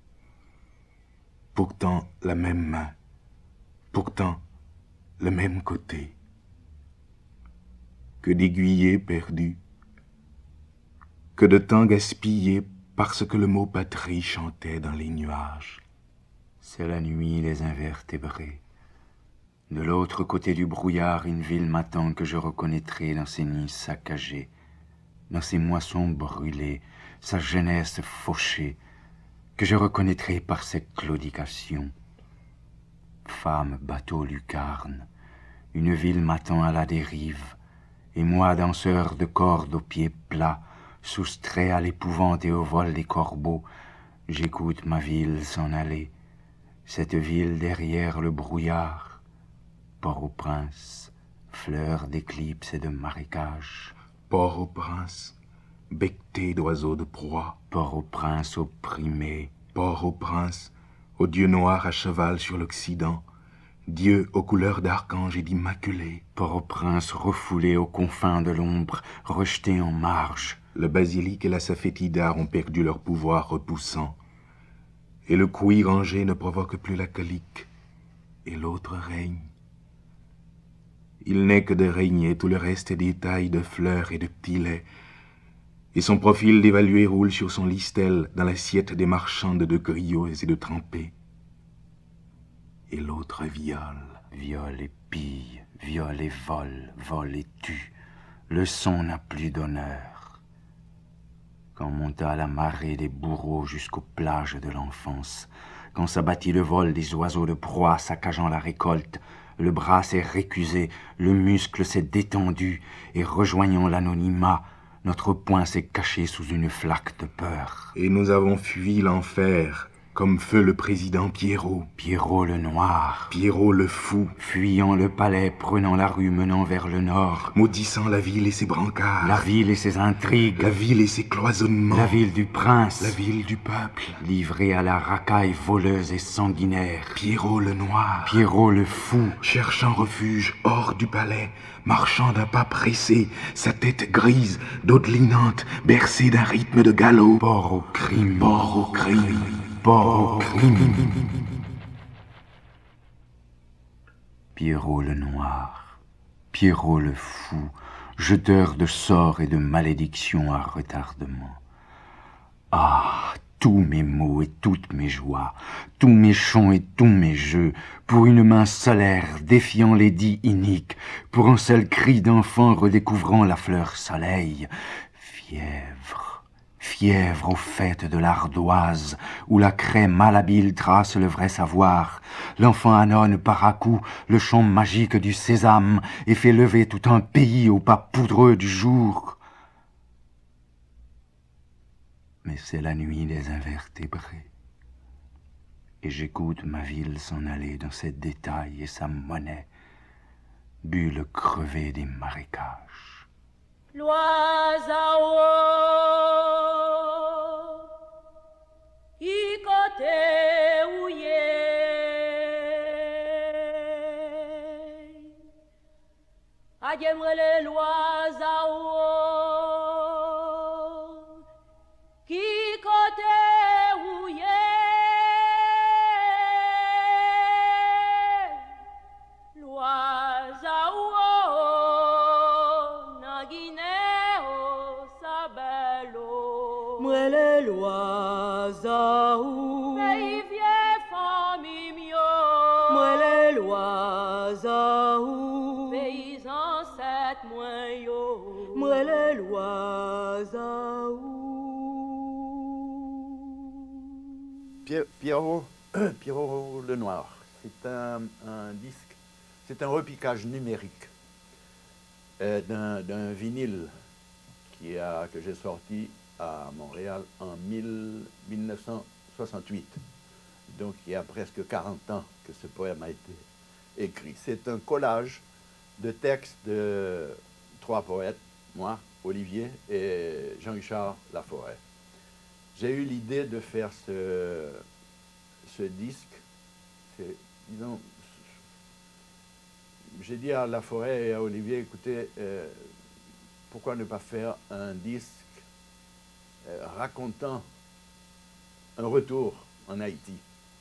Pourtant la même main, pourtant le même côté. Que d'aiguillés perdus, Que de temps gaspillé parce que le mot patrie chantait dans les nuages. C'est la nuit les invertébrés. De l'autre côté du brouillard, une ville m'attend que je reconnaîtrai dans ses nids saccagés, dans ses moissons brûlées, sa jeunesse fauchée, que je reconnaîtrai par ses claudications. Femme, bateau, lucarne, une ville m'attend à la dérive, et moi, danseur de cordes aux pieds plats, soustrait à l'épouvante et au vol des corbeaux, j'écoute ma ville s'en aller, cette ville derrière le brouillard, Port-au-Prince, fleur d'éclipse et de marécage. Port-au-Prince, becqueté d'oiseaux de proie. Port-au-Prince opprimé. Port-au-Prince, au dieu noir à cheval sur l'Occident, Dieu aux couleurs d'archange et d'immaculé. Port-au-Prince refoulé aux confins de l'ombre, rejeté en marge. Le basilic et la safétida ont perdu leur pouvoir repoussant, et le couis rangé ne provoque plus la colique, et l'autre règne. Il n'est que de régner, tout le reste est des tailles de fleurs et de petits laits, et son profil dévalué roule sur son listel dans l'assiette des marchandes de griots et de trempés. Et l'autre viole. Viole et pille, viole et vole, vole et tue. Le son n'a plus d'honneur. Quand monta la marée des bourreaux jusqu'aux plages de l'enfance, quand s'abattit le vol des oiseaux de proie saccageant la récolte, le bras s'est récusé, le muscle s'est détendu, et rejoignant l'anonymat, notre poing s'est caché sous une flaque de peur. Et nous avons fui l'enfer, comme feu le président Pierrot. Pierrot le noir. Pierrot le fou. Fuyant le palais, prenant la rue menant vers le nord. Maudissant la ville et ses brancards. La ville et ses intrigues. La ville et ses cloisonnements. La ville du prince. La ville du peuple. Livré à la racaille voleuse et sanguinaire. Pierrot le noir. Pierrot le fou. Cherchant refuge hors du palais, marchant d'un pas pressé, sa tête grise, dodelinante, bercée d'un rythme de galop. Port au crime. Port au crime. Port au crime. Pierrot le noir, Pierrot le fou, jeteur de sorts et de malédictions à retardement. Ah, tous mes maux et toutes mes joies, tous mes chants et tous mes jeux, pour une main solaire défiant l'édit inique, pour un seul cri d'enfant redécouvrant la fleur soleil, fièvre. Fièvre aux fêtes de l'ardoise, où la craie malhabile trace le vrai savoir. L'enfant annonce par à coup le chant magique du sésame et fait lever tout un pays au pas poudreux du jour. Mais c'est la nuit des invertébrés, et j'écoute ma ville s'en aller dans ses détails et sa monnaie, bulle crevée des marécages. L'oiseau qui côté où y est, à j'aimerais l'oiseau qui côté où y est, l'oiseau na Guinée au sabello, moi l'oiseau, pays vieux famille mio, moi l'oiseau, pays ancêtres moi yo, moi l'oiseau. Pierrot, Pierrot le Noir, c'est un, un disque, c'est un repiquage numérique euh, d'un vinyle qui a, que j'ai sorti à Montréal en mille neuf cent soixante-huit. Donc il y a presque quarante ans que ce poème a été écrit. C'est un collage de textes de trois poètes, moi, Olivier et Jean-Richard Laforêt. J'ai eu l'idée de faire ce, ce disque. Disons, j'ai dit à Laforêt et à Olivier, écoutez, euh, pourquoi ne pas faire un disque euh, racontant un retour en Haïti.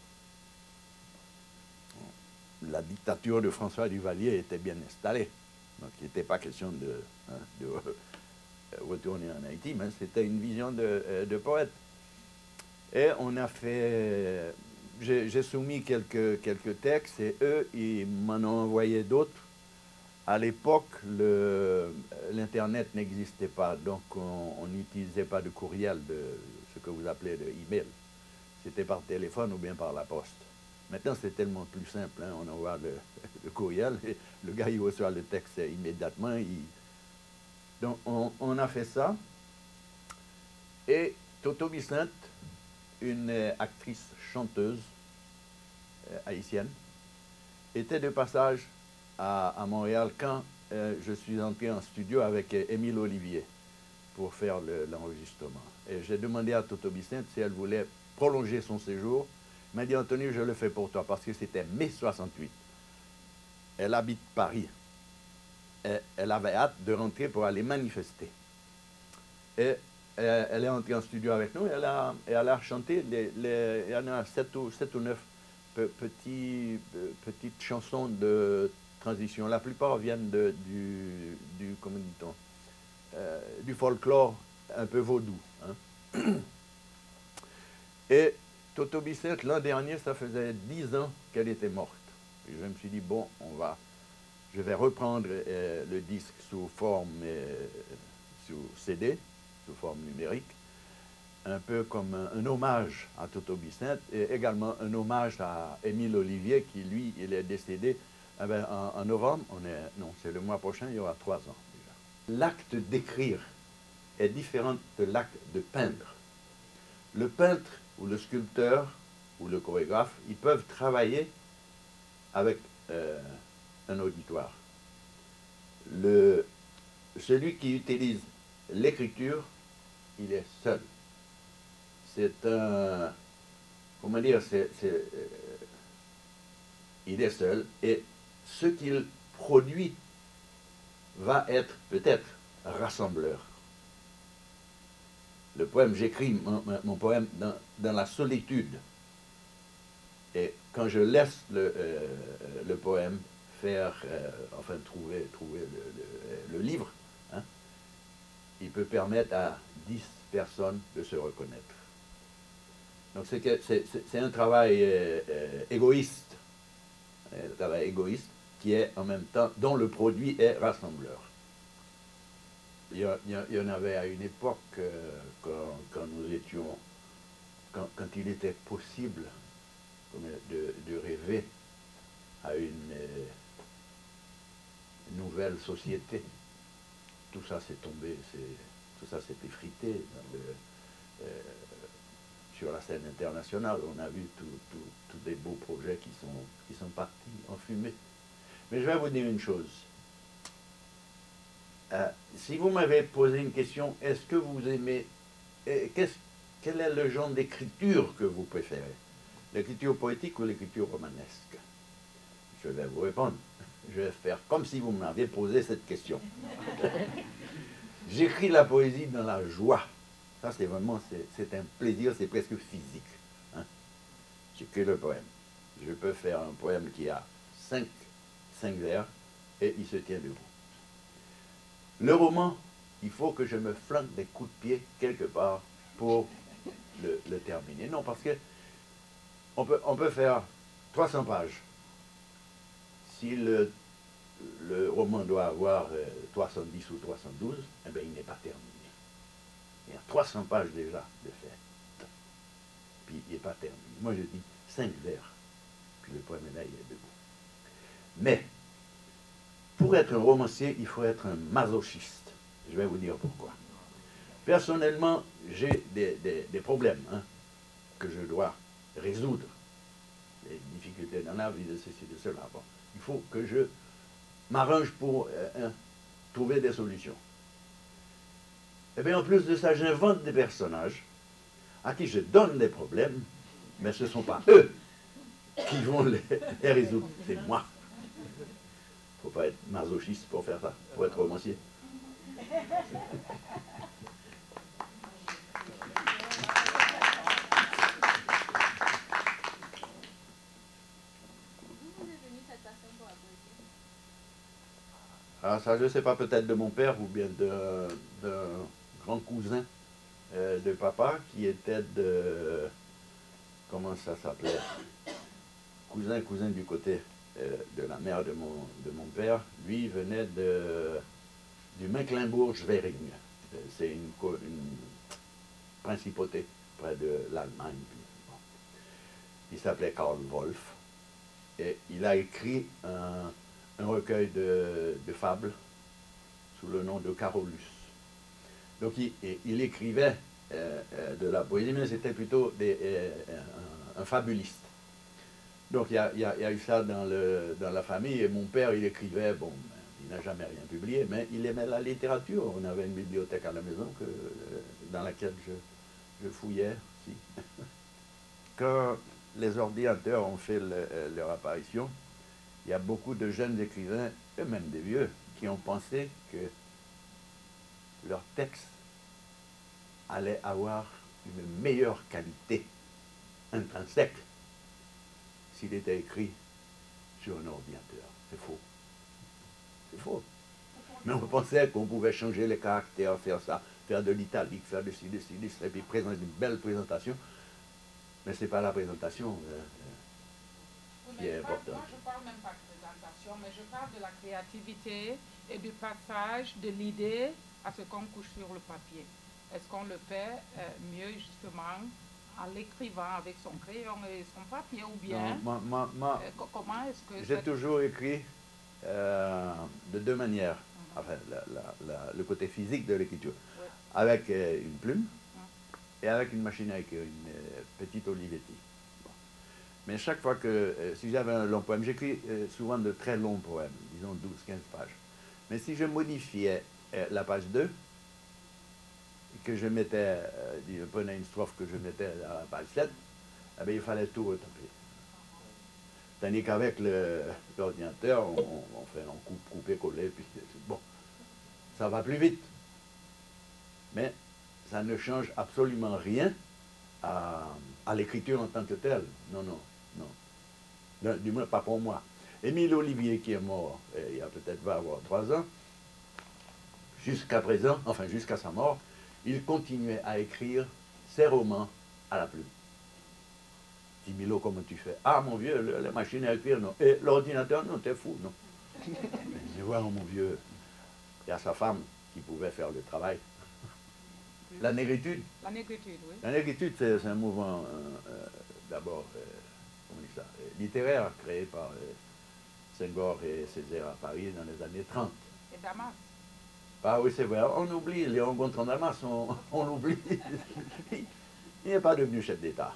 La dictature de François Duvalier était bien installée, donc il n'était pas question de, hein, de retourner en Haïti, mais c'était une vision de, de poète. Et on a fait... J'ai soumis quelques, quelques textes et eux, ils m'en ont envoyé d'autres. À l'époque, l'Internet n'existait pas, donc on n'utilisait pas de courriel, de ce que vous appelez de email. C'était par téléphone ou bien par la poste. Maintenant, c'est tellement plus simple, hein. On envoie le, le courriel et le gars, il reçoit le texte immédiatement. Il... Donc, on, on a fait ça. Et Toto Vicente, une actrice chanteuse euh, haïtienne, était de passage à, à Montréal quand euh, je suis entré en studio avec euh, Émile Olivier pour faire l'enregistrement. Le, et j'ai demandé à Toto Vicente si elle voulait prolonger son séjour. Elle m'a dit, Anthony, je le fais pour toi, parce que c'était mai soixante-huit. Elle habite Paris. Et elle avait hâte de rentrer pour aller manifester. Et euh, elle est entrée en studio avec nous, et elle a, et elle a chanté, les, les, il y en a sept ou, sept ou neuf pe, petits, euh, petites chansons de transition. La plupart viennent de, du, du, comment dit-on, euh, du folklore un peu vaudou. Hein. Et Toto Vicente, l'an dernier, ça faisait dix ans qu'elle était morte. Et je me suis dit, bon, on va, je vais reprendre euh, le disque sous forme, euh, sous C D, sous forme numérique, un peu comme un, un hommage à Toto Vicente et également un hommage à Émile Olivier, qui, lui, il est décédé eh bien, en, en novembre. On est, non, c'est le mois prochain, il y aura trois ans déjà. L'acte d'écrire est différent de l'acte de peindre. Le peintre ou le sculpteur ou le chorégraphe, ils peuvent travailler avec euh, un auditoire. Le, celui qui utilise l'écriture, il est seul. C'est un... Comment dire, c'est... Euh, il est seul et ce qu'il produit va être peut-être rassembleur. Le poème, j'écris mon, mon poème dans, dans la solitude. Et quand je laisse le, euh, le poème faire, euh, enfin trouver, trouver le, le, le livre, hein, il peut permettre à dix personnes de se reconnaître. Donc c'est un travail euh, euh, égoïste, un travail égoïste qui est en même temps, dont le produit est rassembleur. Il y, a, il y en avait à une époque, euh, quand, quand nous étions, quand, quand il était possible de, de rêver à une euh, nouvelle société. Tout ça s'est tombé, tout ça s'est effrité dans le, euh, sur la scène internationale. On a vu tous des beaux projets qui sont, qui sont partis en fumée. Mais je vais vous dire une chose. Euh, si vous m'avez posé une question, est-ce que vous aimez, euh, quel est le genre d'écriture que vous préférez? L'écriture poétique ou l'écriture romanesque? Je vais vous répondre. Je vais faire comme si vous m'aviez posé cette question. J'écris la poésie dans la joie. Ça, c'est vraiment, c'est un plaisir, c'est presque physique. Hein? J'écris le poème. Je peux faire un poème qui a cinq, cinq vers et il se tient debout. Le roman, il faut que je me flanque des coups de pied quelque part pour le, le terminer. Non, parce que on peut, on peut faire trois cents pages. Si le, le roman doit avoir euh, trois cent dix ou trois cent douze, eh bien, il n'est pas terminé. Il y a trois cents pages déjà de fait. Puis il n'est pas terminé. Moi, je dis cinq vers. Puis le poème est là, il est debout. Mais, pour être un romancier, il faut être un masochiste. Je vais vous dire pourquoi. Personnellement, j'ai des, des, des problèmes hein, que je dois résoudre. Les difficultés dans la vie, de ceci, de cela. Bon, il faut que je m'arrange pour euh, hein, trouver des solutions. Et bien, en plus de ça, j'invente des personnages à qui je donne des problèmes, mais ce ne sont pas eux qui vont les, les résoudre, c'est moi. Il ne faut pas être masochiste pour faire ça, pour être romancier. Alors ça, je ne sais pas, peut-être de mon père ou bien d'un grand cousin euh, de papa qui était de... Comment ça s'appelait? Cousin, cousin du côté euh, de la mère de mon, de mon père. Lui venait de, du Mecklembourg-Schwerin. C'est une, une principauté près de l'Allemagne. Il s'appelait Karl Wolf. Et il a écrit un, un recueil de, de fables sous le nom de Carolus. Donc il, il écrivait euh, de la poésie, mais c'était plutôt des, euh, un, un fabuliste. Donc il y, a, il, y a, il y a eu ça dans, le, dans la famille, et mon père il écrivait, bon, il n'a jamais rien publié, mais il aimait la littérature. On avait une bibliothèque à la maison que, dans laquelle je, je fouillais aussi. Quand les ordinateurs ont fait le, leur apparition, il y a beaucoup de jeunes écrivains, et même des vieux, qui ont pensé que leur texte allait avoir une meilleure qualité intrinsèque s'il était écrit sur un ordinateur. C'est faux. C'est faux. Mais on pensait qu'on pouvait changer les caractères, faire ça, faire de l'italique, faire de ci, de ci, de ci, et puis présenter une belle présentation. Mais ce n'est pas la présentation euh, oui, qui est parle, importante. Moi, je ne parle même pas de présentation, mais je parle de la créativité et du passage de l'idée à ce qu'on couche sur le papier. Est-ce qu'on le fait euh, mieux, justement, en l'écrivant avec son crayon et son papier, ou bien... Non, ma, ma, ma, euh, comment est-ce que... j'ai cette... toujours écrit euh, de deux manières. Mm-hmm. Enfin, la, la, la, le côté physique de l'écriture. Oui. Avec euh, une plume mm-hmm. et avec une machine à écrire, une euh, petite Olivetti. Bon. Mais chaque fois que... Euh, si j'avais un long poème, j'écris euh, souvent de très longs poèmes, disons douze à quinze pages. Mais si je modifiais euh, la page deux, que je mettais, euh, je prenais une strophe que je mettais à la page sept, eh bien, il fallait tout retaper. Tandis qu'avec l'ordinateur, on, on fait on coupe, couper, coller, puis bon, ça va plus vite. Mais ça ne change absolument rien à, à l'écriture en tant que telle. Non, non, non. Du moins, pas pour moi. Émile Olivier, qui est mort eh, il y a peut-être va avoir trois ans, jusqu'à présent, enfin jusqu'à sa mort, il continuait à écrire ses romans à la plume. Dis Milo, comment tu fais? Ah mon vieux, le, la machine à écrire, non. Et l'ordinateur, non, t'es fou, non. Mais voilà, mon vieux, il y a sa femme qui pouvait faire le travail. La négritude. La négritude, oui. La négritude, c'est un mouvement, euh, euh, d'abord, euh, comment on dit ça, euh, littéraire, créé par euh, Senghor et Césaire à Paris dans les années trente. Et Damas. Ah oui, c'est vrai. On oublie, Léon Gontran Damas, on, on l'oublie. Il n'est pas devenu chef d'État.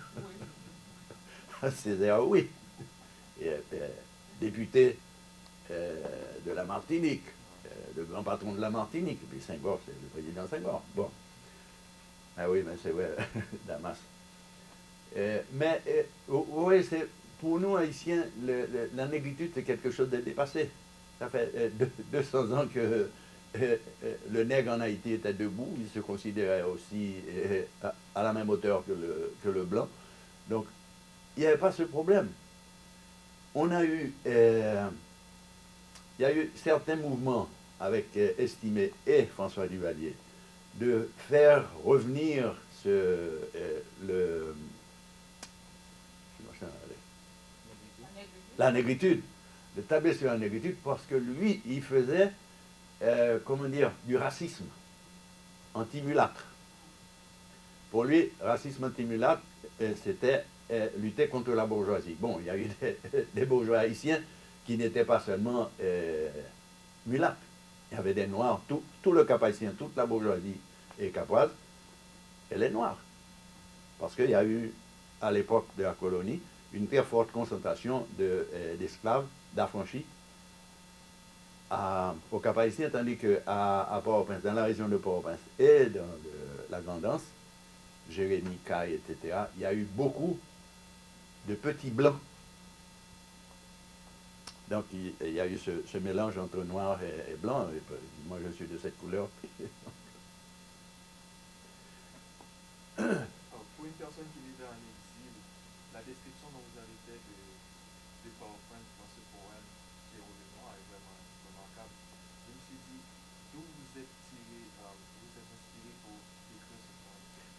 Oui. Césaire, oui. Il était député euh, de la Martinique, euh, le grand patron de la Martinique. Et puis Senghor, c'est le président Senghor. Bon. Ah oui, mais c'est vrai, Damas. Euh, mais, euh, oui, c'est pour nous, Haïtiens, le, le, la négritude, c'est quelque chose de dépassé. Ça fait euh, deux cents ans que... Euh, euh, le nègre en Haïti était debout, il se considérait aussi euh, à, à la même hauteur que le, que le blanc. Donc, il n'y avait pas ce problème. On a eu, euh, il y a eu certains mouvements avec euh, Estimé et François Duvalier de faire revenir ce, euh, le, la négritude, de tabler sur la négritude, parce que lui, il faisait Euh, comment dire, du racisme anti-mulâtre. Pour lui, racisme anti-mulâtre, euh, c'était euh, lutter contre la bourgeoisie. Bon, il y a eu des, des bourgeois haïtiens qui n'étaient pas seulement euh, mulâtres. Il y avait des noirs, tout, tout le Cap haïtien, toute la bourgeoisie et capoise, elle est noire. Parce qu'il y a eu, à l'époque de la colonie, une très forte concentration d'esclaves, de, euh, d'affranchis, À, au Cap haïtien, tandis qu'à à Port-au-Prince, dans la région de Port-au-Prince et dans le, la Grand'Anse, Jérémy, Caille, et cetera, il y a eu beaucoup de petits blancs. Donc il, il y a eu ce, ce mélange entre noir et, et blanc, et moi je suis de cette couleur. Alors, pour une personne qui vivait en exil, la description dont vous avez faite de, de Port-au-Prince dans ce poème qui est au noir est vraiment remarquable.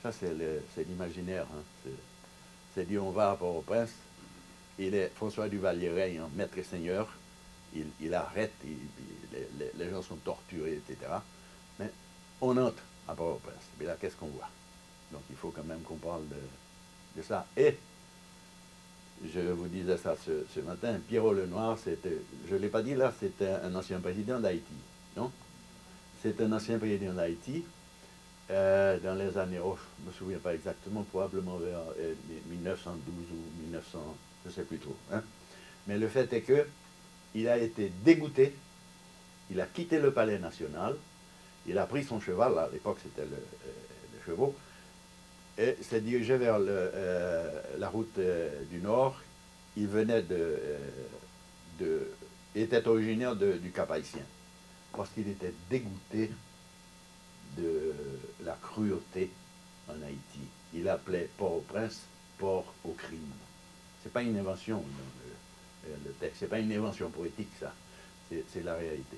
Ça, c'est l'imaginaire. Hein. C'est dit, on va à Port-au-Prince, il est François Duvalier règne en maître et seigneur, il, il arrête, il, il, les, les gens sont torturés, et cetera. Mais on entre à Port-au-Prince. Mais là, qu'est-ce qu'on voit? Donc, il faut quand même qu'on parle de, de ça. Et, je vous disais ça ce, ce matin, Pierrot Lenoir, c'était, je ne l'ai pas dit là, c'était un ancien président d'Haïti, non? C'est un ancien président d'Haïti. Euh, dans les années, oh, je ne me souviens pas exactement, probablement vers euh, mille neuf cent douze ou mille neuf cents, je ne sais plus trop. Hein. Mais le fait est que il a été dégoûté, il a quitté le palais national, il a pris son cheval, à l'époque c'était le, euh, le chevaux, et s'est dirigé vers le, euh, la route euh, du Nord. Il venait de, euh, de il était originaire de, du Cap-Haïtien, parce qu'il était dégoûté de la cruauté en Haïti. Il appelait Port-au-Prince port au crime. C'est pas une invention, le, le texte, c'est pas une invention poétique, ça. C'est la réalité.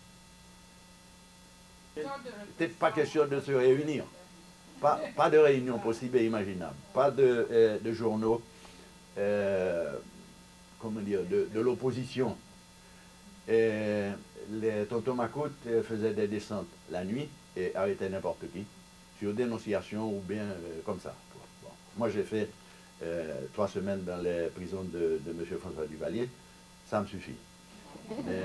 Peut-être pas question de se réunir. Pas, pas de réunion possible et imaginable. Pas de, euh, de journaux, euh, comment dire, de, de l'opposition. Les tontons Macoute faisaient des descentes la nuit et arrêtaient n'importe qui, sur dénonciation ou bien euh, comme ça. Bon. Moi, j'ai fait euh, trois semaines dans les prisons de, de M. François Duvalier, ça me suffit. Mais,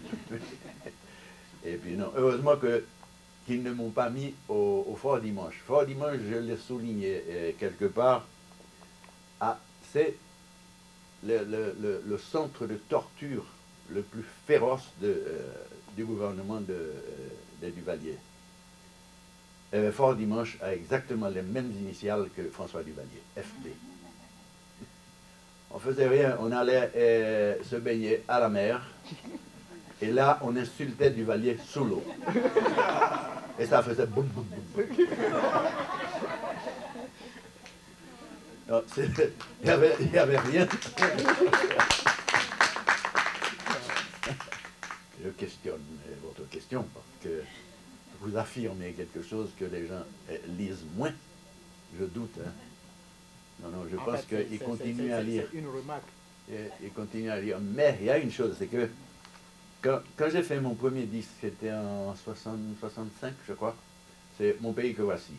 et puis non, heureusement que qu'ils ne m'ont pas mis au, au Fort Dimanche. Fort Dimanche, je l'ai souligné euh, quelque part, ah, c'est le, le, le, le centre de torture le plus féroce de, euh, du gouvernement de, euh, de Duvalier. Euh, Fort Dimanche a exactement les mêmes initiales que François Duvalier, F D. On faisait rien, on allait euh, se baigner à la mer, et là, on insultait Duvalier sous l'eau. Et ça faisait boum, boum, boum. Il n'y avait, y avait rien. Je questionne votre question parce que vous affirmez quelque chose que les gens lisent moins. Je doute. Hein. Non, non, je en pense qu'ils continuent à lire. Une remarque. Ils continuent à lire. Mais il y a une chose, c'est que quand, quand j'ai fait mon premier disque, c'était en soixante, soixante-cinq, je crois, c'est Mon pays que voici.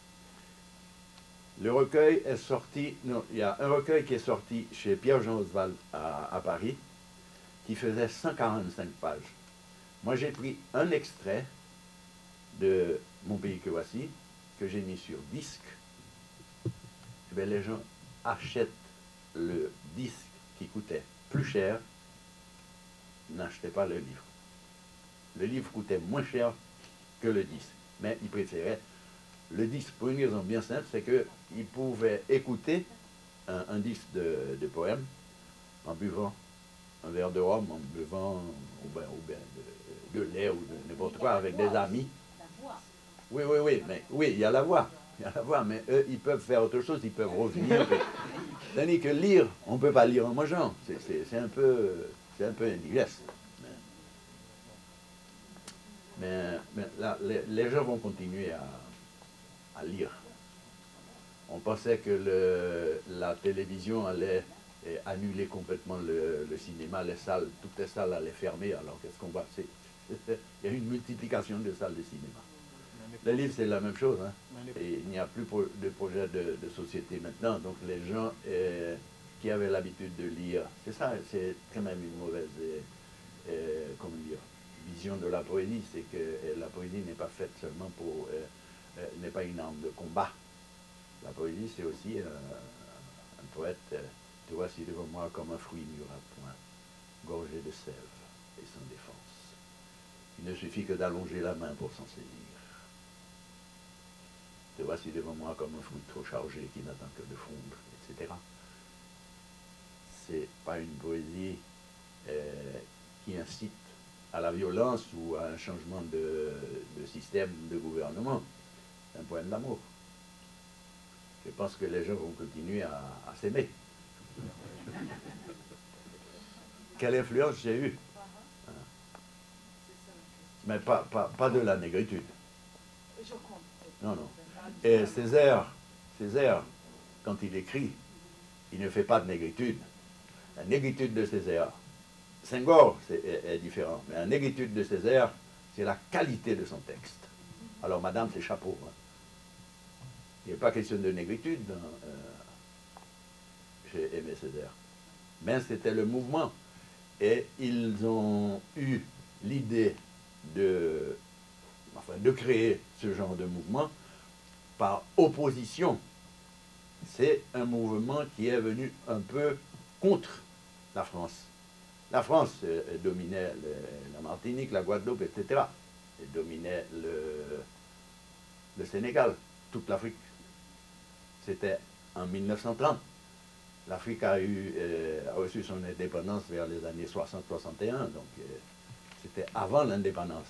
Le recueil est sorti, non, il y a un recueil qui est sorti chez Pierre-Jean Oswald à, à Paris, qui faisait cent quarante-cinq pages. Moi, j'ai pris un extrait de Mon pays que voici, que j'ai mis sur disque. Et bien, les gens achètent le disque qui coûtait plus cher, n'achetaient pas le livre. Le livre coûtait moins cher que le disque, mais ils préféraient le disque pour une raison bien simple, c'est qu'ils pouvaient écouter un, un disque de, de poèmes en buvant un verre de rhum, en buvant ou bien, ou bien de, de lait ou de n'importe quoi avec des amis. Oui, oui, oui, mais oui, il y a la voix. Il y a la voix, mais eux, ils peuvent faire autre chose, ils peuvent revenir. Tandis que lire, on ne peut pas lire en mangeant. C'est un peu, c'est un peu indigeste. Mais, mais, mais là, les, les gens vont continuer à, à lire. On pensait que le, la télévision allait eh, annuler complètement le, le cinéma, les salles, toutes les salles allaient fermer. Alors qu'est-ce qu'on voit? Il y a une multiplication de salles de cinéma. Le livre, c'est la même chose. Hein. Et il n'y a plus de projet de, de société maintenant. Donc les gens eh, qui avaient l'habitude de lire, c'est ça, c'est quand même une mauvaise eh, eh, comment dire, vision de la poésie. C'est que eh, la poésie n'est pas faite seulement pour... Eh, Euh, n'est pas une arme de combat. La poésie, c'est aussi euh, un poète, euh, te voici devant moi comme un fruit mûr à point, gorgé de sève et sans défense. Il ne suffit que d'allonger la main pour s'en saisir. Te voici devant moi comme un fruit trop chargé qui n'attend que de fondre, et cetera. C'est pas une poésie euh, qui incite à la violence ou à un changement de, de système de gouvernement. Un poème d'amour. Je pense que les gens vont continuer à, à s'aimer. Quelle influence j'ai eue. Hein. Mais pas, pas, pas de la négritude. Non, non. Et Césaire, Césaire, quand il écrit, il ne fait pas de négritude. La négritude de Césaire, Senghor est, est, est différent, mais la négritude de Césaire, c'est la qualité de son texte. Alors, madame, c'est chapeau. Hein. Il n'est pas question de négritude dans, euh, chez Aimé Césaire. Mais c'était le mouvement. Et ils ont eu l'idée de, enfin, de créer ce genre de mouvement par opposition. C'est un mouvement qui est venu un peu contre la France. La France euh, dominait le, la Martinique, la Guadeloupe, et cetera. Elle dominait le, le Sénégal, toute l'Afrique. C'était en mille neuf cent trente. L'Afrique a, eu, euh, a reçu son indépendance vers les années soixante soixante et un, donc euh, c'était avant l'indépendance.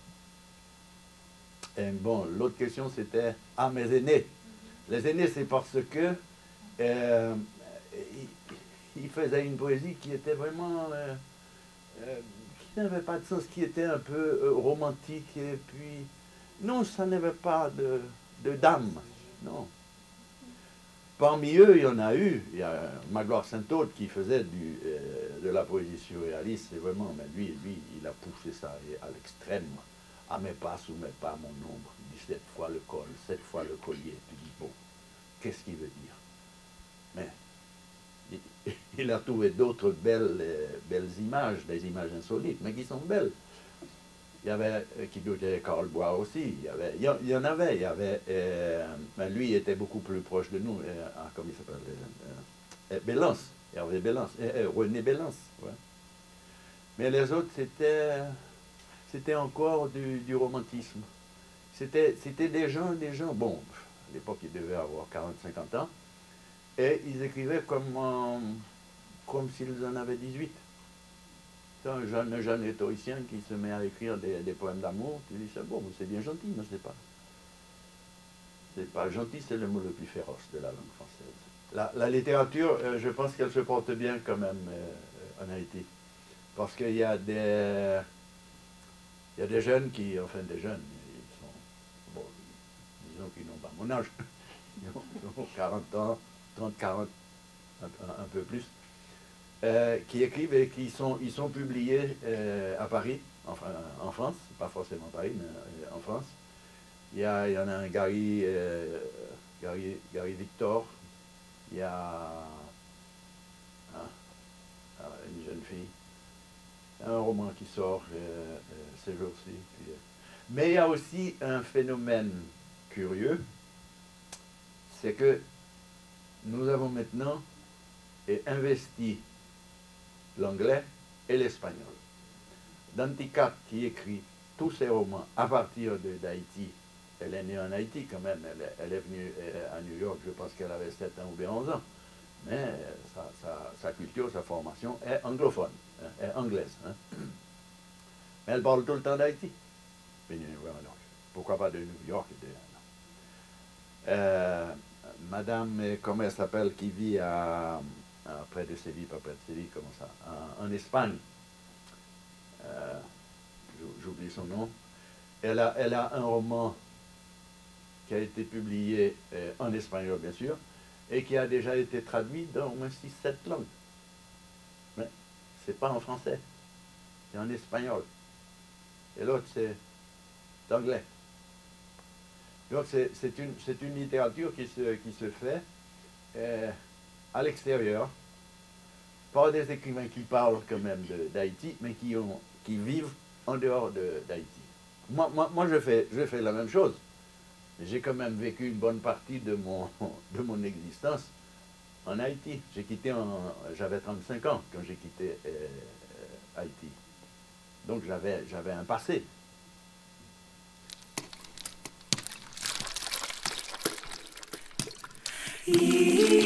Et bon, l'autre question c'était, ah, mes aînés. Les aînés, c'est parce que euh, ils, ils faisaient une poésie qui était vraiment, euh, euh, qui n'avait pas de sens, qui était un peu euh, romantique, et puis, non, ça n'avait pas de, de d'âme, non. Parmi eux, il y en a eu, il y a Magloire Saint-Aude qui faisait du, euh, de la poésie surréaliste, c'est vraiment, mais lui, lui, il a poussé ça à l'extrême. À mes pas, sous mes pas, mon ombre, dix-sept fois le col, sept fois le collier. Tu dis, bon, qu'est-ce qu'il veut dire? Mais il, il a trouvé d'autres belles, euh, belles images, des images insolites, mais qui sont belles. Il y avait, euh, qui doutait Karl Bois aussi, il y, avait, il, y, il y en avait, il y avait, euh, ben lui était beaucoup plus proche de nous, euh, ah, comment il s'appelle, euh, euh, Bélance, Hervé Bélance, euh, euh, René Bélance, ouais. Mais les autres, c'était, c'était encore du, du romantisme. C'était, c'était des gens, des gens, bon, à l'époque, ils devaient avoir quarante cinquante ans, et ils écrivaient comme, euh, comme s'ils en avaient dix-huit. C'est un jeune, un jeune rhétoricien qui se met à écrire des, des poèmes d'amour, tu dis, c'est bon, c'est bien gentil, mais c'est pas. C'est pas gentil, c'est le mot le plus féroce de la langue française. La, la littérature, euh, je pense qu'elle se porte bien quand même euh, en Haïti. Parce qu'il y a des. Il y a des jeunes qui, enfin des jeunes, ils sont, bon, disons qu'ils n'ont pas mon âge, ils ont, ils ont quarante ans, trente, quarante, un, un, un peu plus. Euh, qui écrivent et qui sont, ils sont publiés euh, à Paris, enfin en France, pas forcément à Paris, mais euh, en France. Il y, a, il y en a un Gary, euh, Gary, Gary Victor, il y a hein, une jeune fille, un roman qui sort euh, euh, ces jours-ci. Puis, euh. Mais il y a aussi un phénomène curieux, c'est que nous avons maintenant et investi l'anglais et l'espagnol. Danticat, qui écrit tous ses romans à partir d'Haïti, elle est née en Haïti quand même, elle est, elle est venue à New York, je pense qu'elle avait sept ans ou bien onze ans, mais sa, sa, sa culture, sa formation est anglophone, hein, est anglaise. Hein. Mais elle parle tout le temps d'Haïti. Pourquoi pas de New York et de, euh, Madame, comment elle s'appelle, qui vit à... près de Séville, pas près de Séville, comment ça, en, en Espagne, euh, j'oublie son nom, elle a, elle a un roman qui a été publié euh, en espagnol, bien sûr, et qui a déjà été traduit dans au moins six sept langues. Mais c'est pas en français, c'est en espagnol. Et l'autre, c'est anglais. Donc c'est une, une littérature qui se, qui se fait euh, à l'extérieur, par des écrivains qui parlent quand même d'Haïti, mais qui, ont, qui vivent en dehors d'Haïti. Moi, moi, moi je, fais, je fais la même chose. J'ai quand même vécu une bonne partie de mon, de mon existence en Haïti. J'ai quitté, j'avais trente-cinq ans quand j'ai quitté euh, Haïti. Donc j'avais j'avais un passé. E